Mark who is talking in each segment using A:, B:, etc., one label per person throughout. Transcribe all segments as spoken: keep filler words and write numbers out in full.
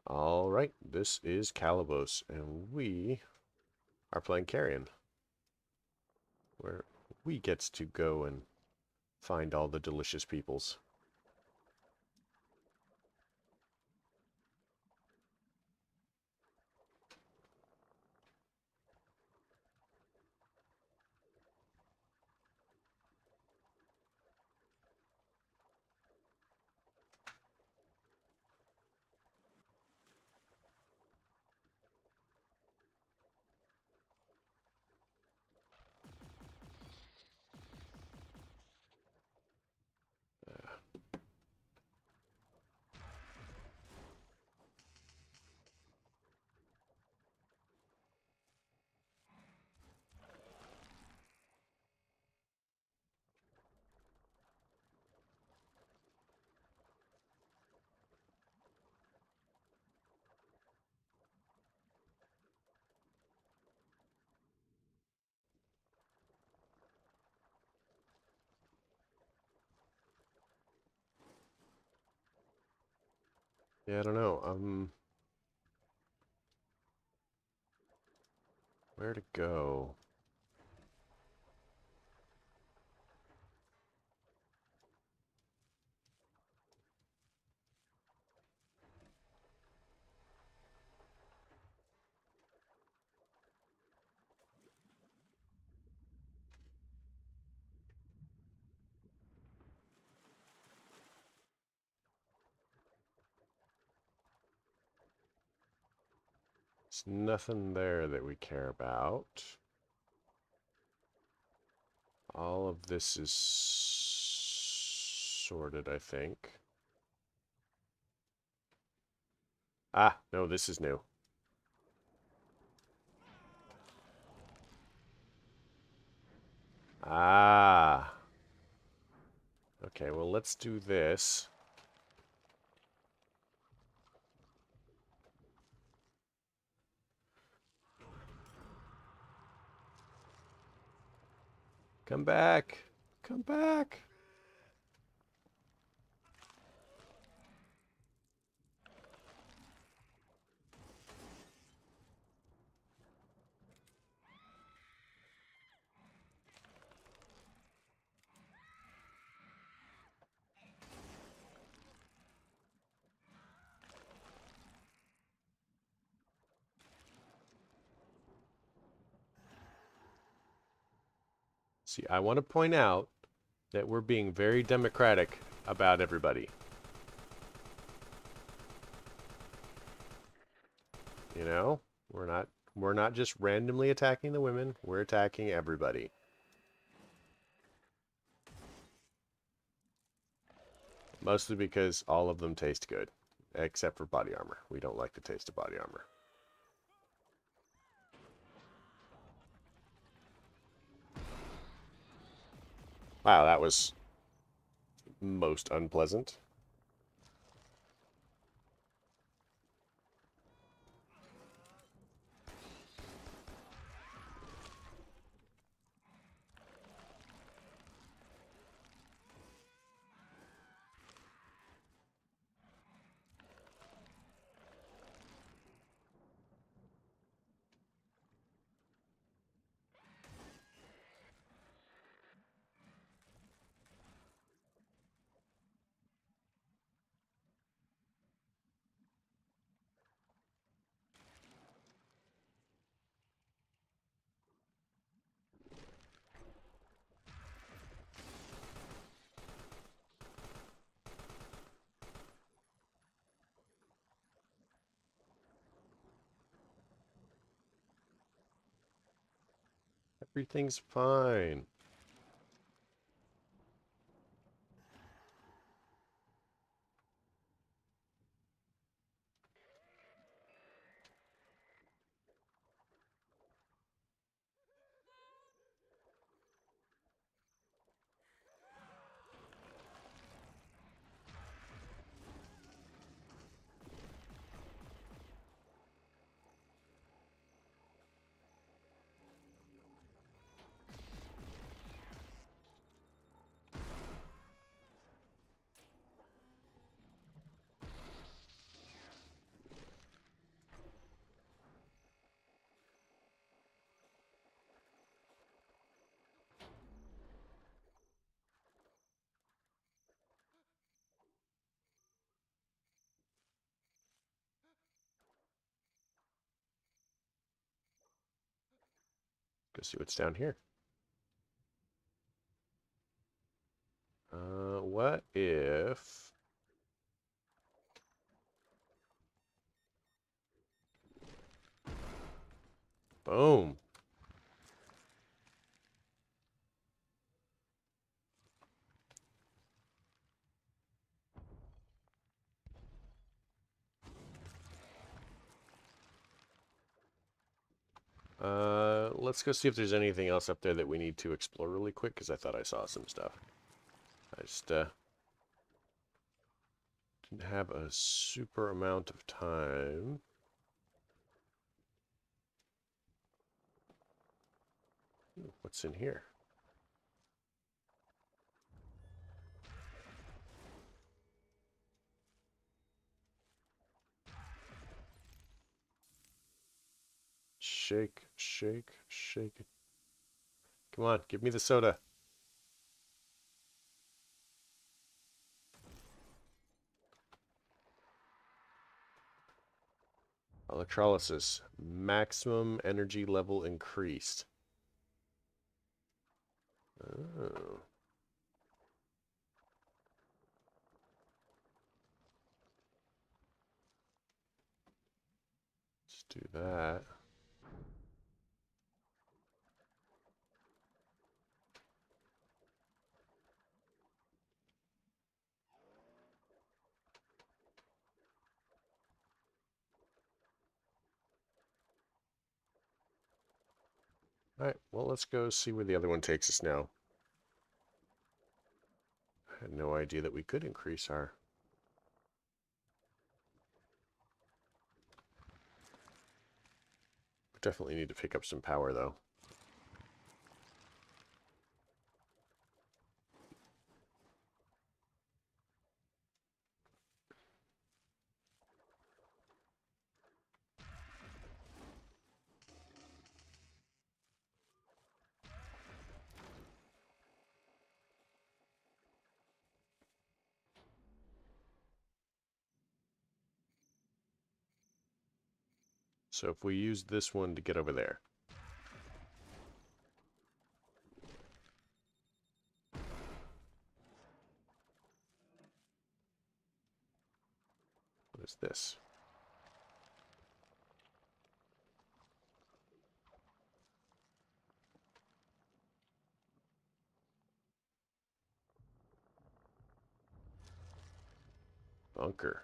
A: All right, this is Calabos, and we are playing Carrion, where we gets to go and find all the delicious peoples. Yeah, I don't know. Um, where to go? There's nothing there that we care about. All of this is sorted, I think. Ah, no, this is new. Ah. Okay, well, let's do this. Come back. Come back. See, I want to point out that we're being very democratic about everybody. You know, we're not we're not just randomly attacking the women, we're attacking everybody. Mostly because all of them taste good, except for body armor. We don't like the taste of body armor. Wow, that was most unpleasant. Everything's fine. Let's see what's down here. Uh, what if... Boom. Uh, let's go see if there's anything else up there that we need to explore really quick, because I thought I saw some stuff. I just, uh, didn't have a super amount of time. Ooh, what's in here? Shake, shake, shake it. Come on, give me the soda. Electrolysis. Maximum energy level increased. Oh. Let's do that. Alright, well, let's go see where the other one takes us now. I had no idea that we could increase our... We definitely need to pick up some power, though. So if we use this one to get over there. What is this? Bunker.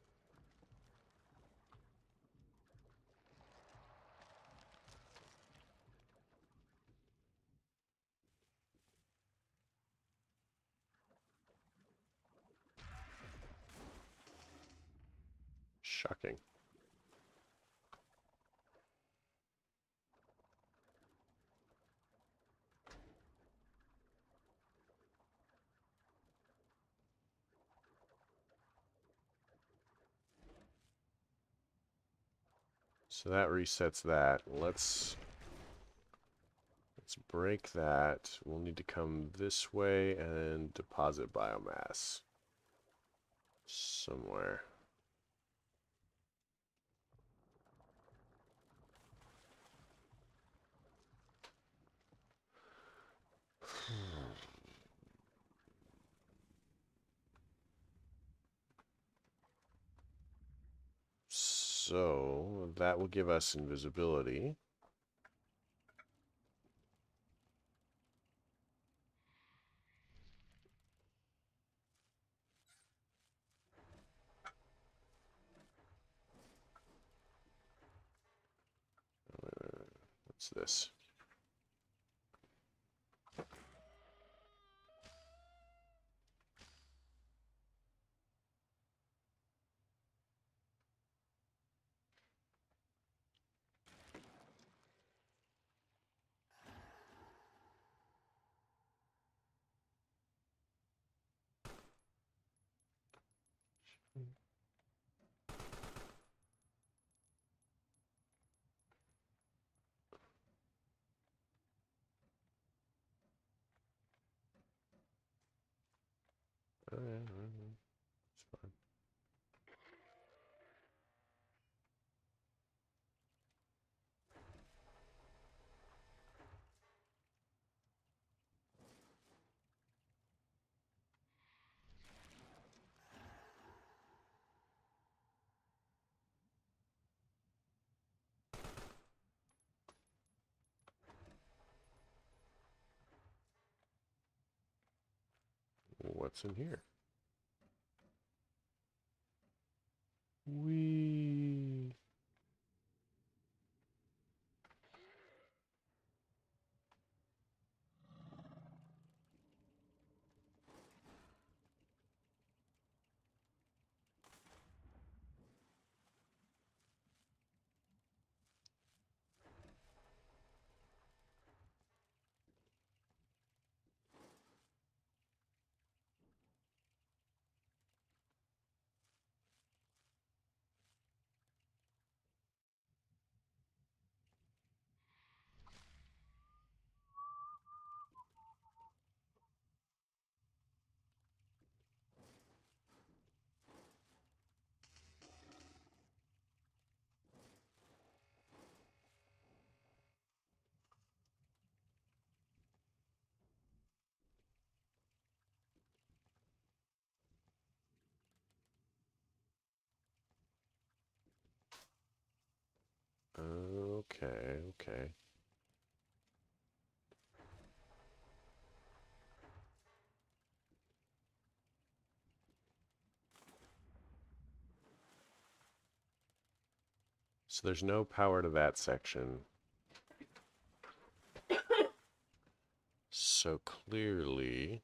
A: Shocking. So that resets that. Let's let's break that. We'll need to come this way and deposit biomass somewhere. So that will give us invisibility. Uh, what's this? Oh, yeah, it's fine. what's in here? Whee! Okay, okay. So there's no power to that section. So clearly...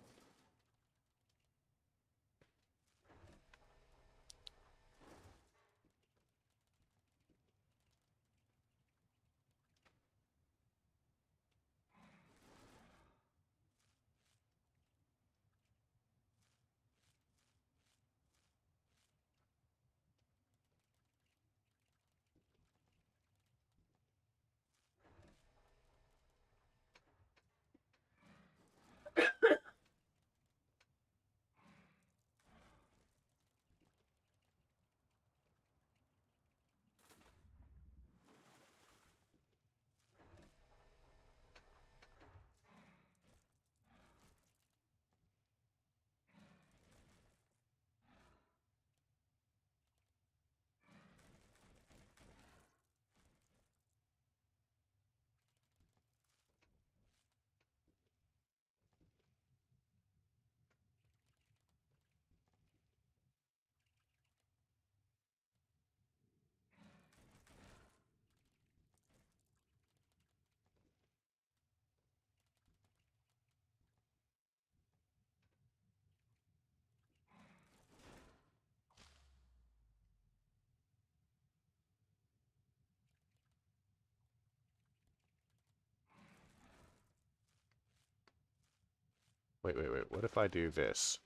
A: Wait, wait, wait. What if I do this?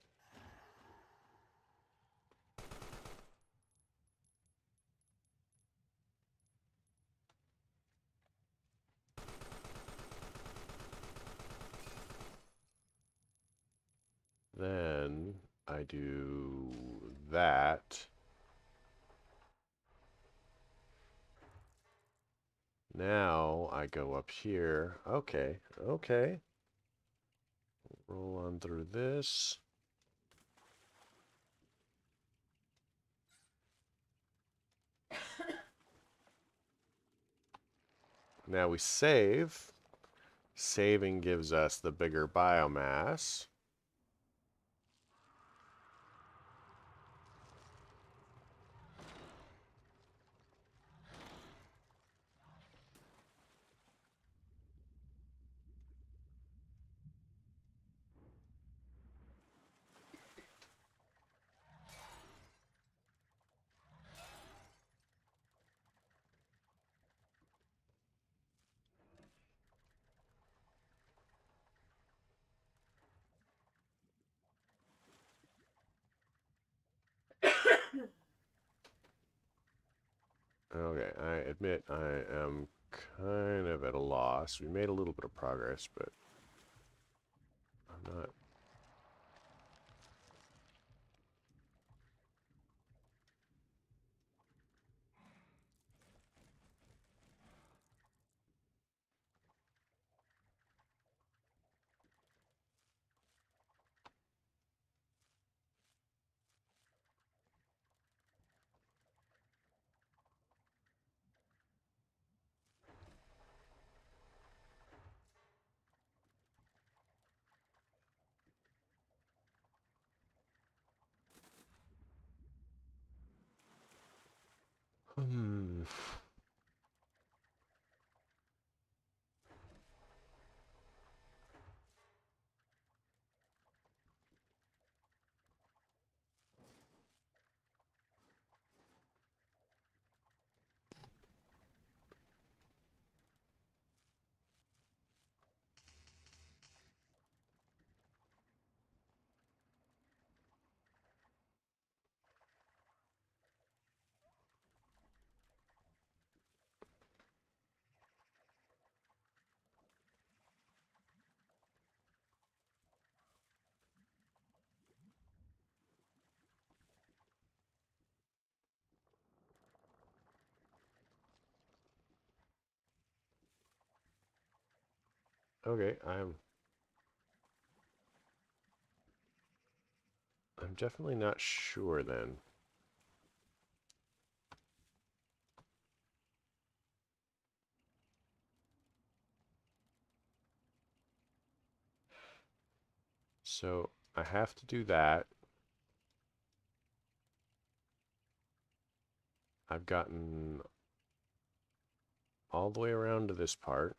A: Then I do that. Now I go up here. Okay, okay. Roll on through this. Now we save. Saving gives us the bigger biomass. Okay, I admit I am kind of at a loss. We made a little bit of progress, but I'm not... Hmm. Okay, I'm I'm definitely not sure then. So I have to do that. I've gotten all the way around to this part.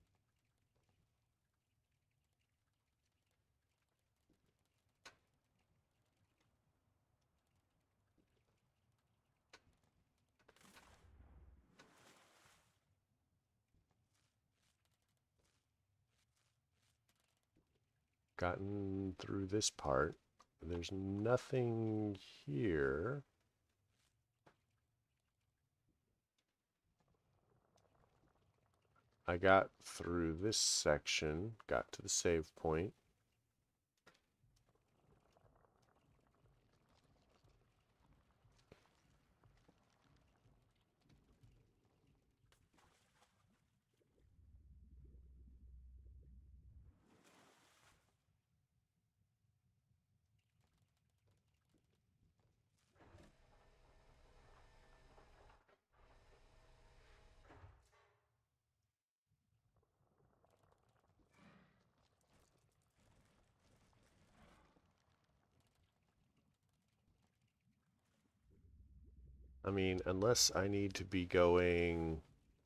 A: Gotten through this part. There's nothing here. I got through this section, got to the save point. I mean, unless I need to be going...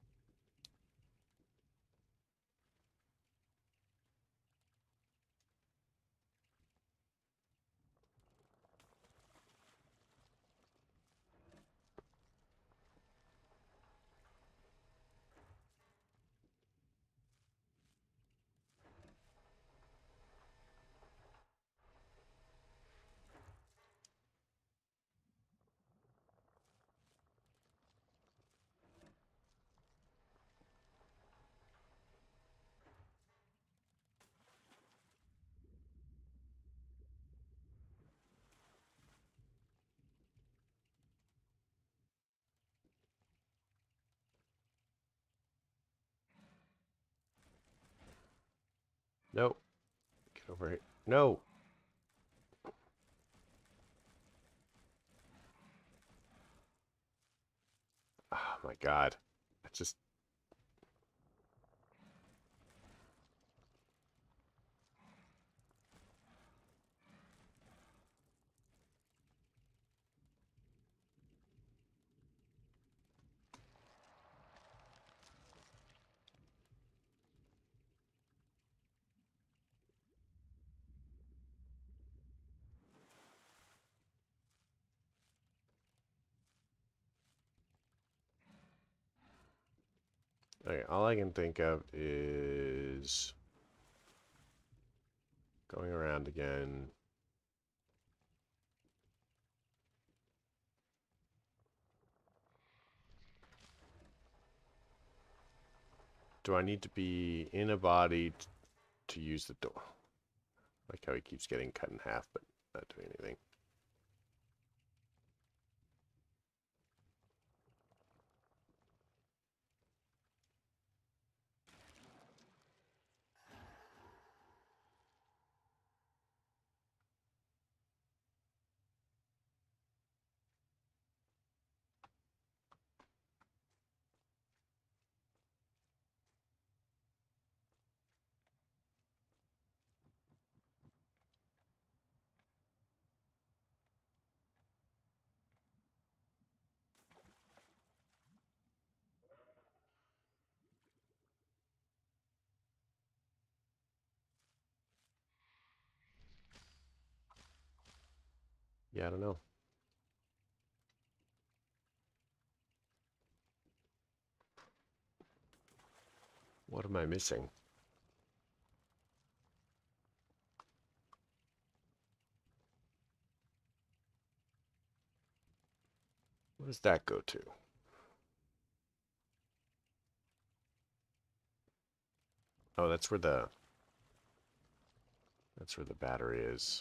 A: No. Get over here. No! Oh my god. I just... Okay, all I can think of is going around again. Do I need to be in a body to use the door? Like how he keeps getting cut in half, but not doing anything. Yeah, I don't know. What am I missing? What does that go to? Oh, that's where the that's where the battery is.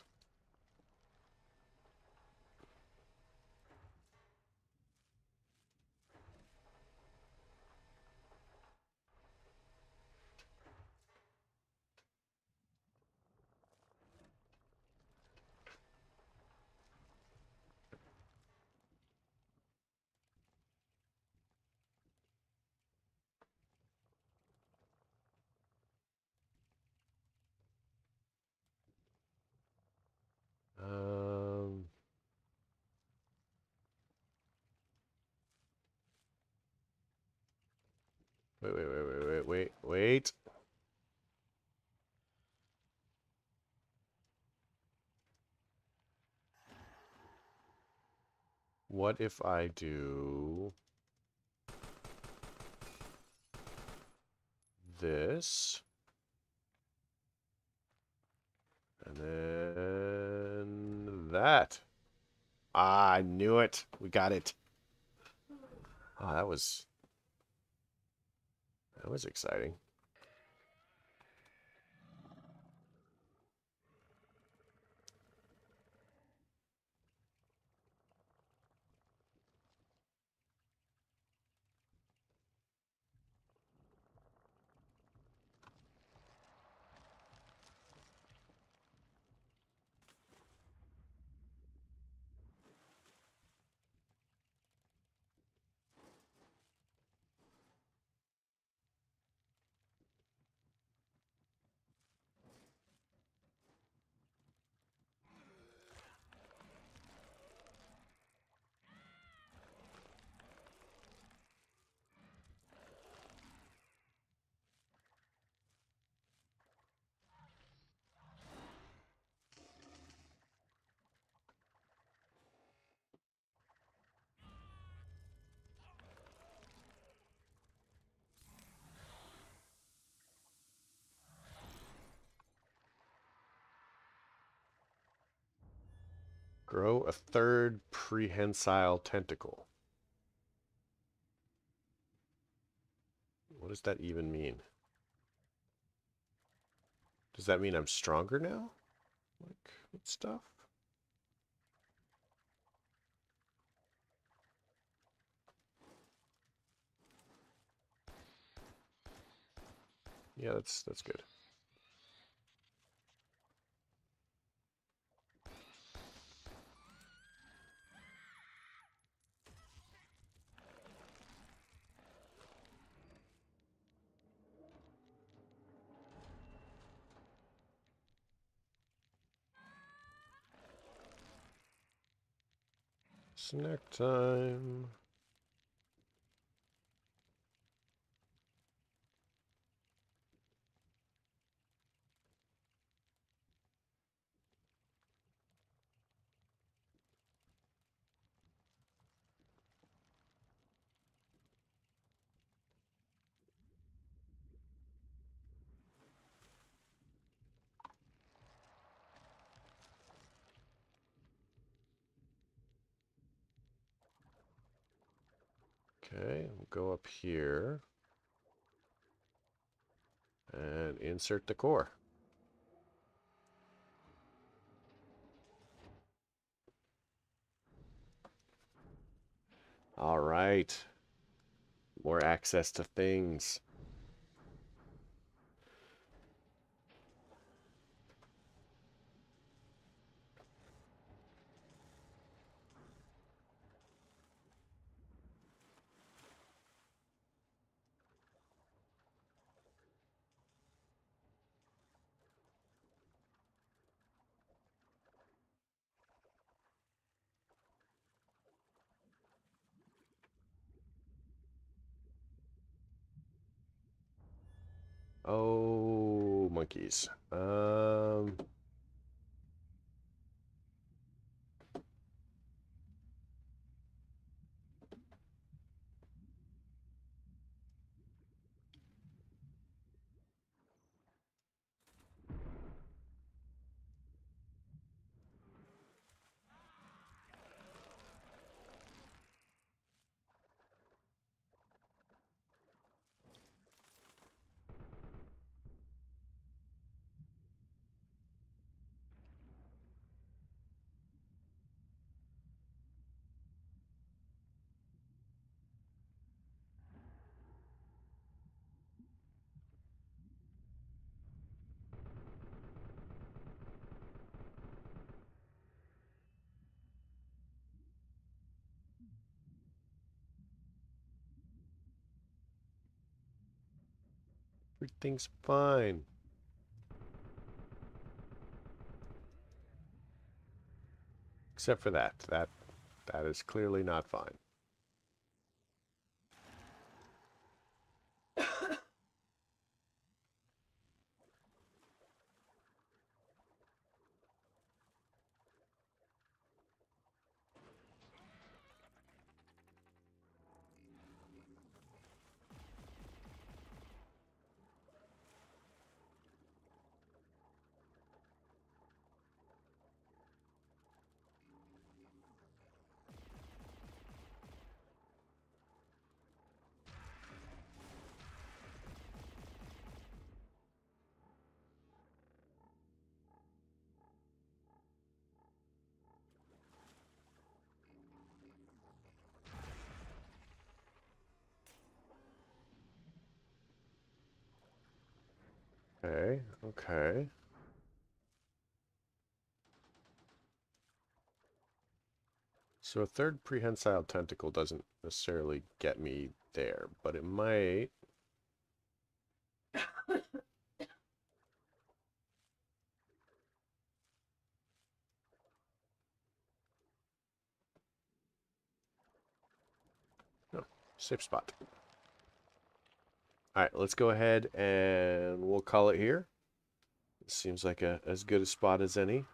A: Um, wait, wait, wait, wait, wait, wait, wait. What if I do this, and then that? Ah, I knew it. We got it. Oh, that was that was exciting. Grow a third prehensile tentacle. What does that even mean? Does that mean I'm stronger now? Like, what stuff? Yeah, that's that's good. Snack time. Okay, we'll go up here and insert the core. All right. More access to things. Oh, monkeys. Um, Everything's fine. Except for that. That that is clearly not fine. Okay, okay. So a third prehensile tentacle doesn't necessarily get me there, but it might. No, safe spot. All right, let's go ahead and we'll call it here. It seems like a as good a spot as any.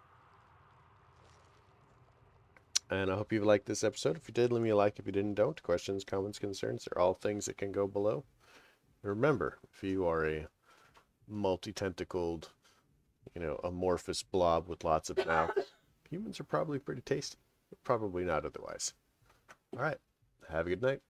A: And I hope you liked this episode. If you did, leave me a like. If you didn't, don't. Questions, comments, concerns, they're all things that can go below. Remember, if you are a multi-tentacled, you know, amorphous blob with lots of mouths, humans are probably pretty tasty. Probably not otherwise. All right. Have a good night.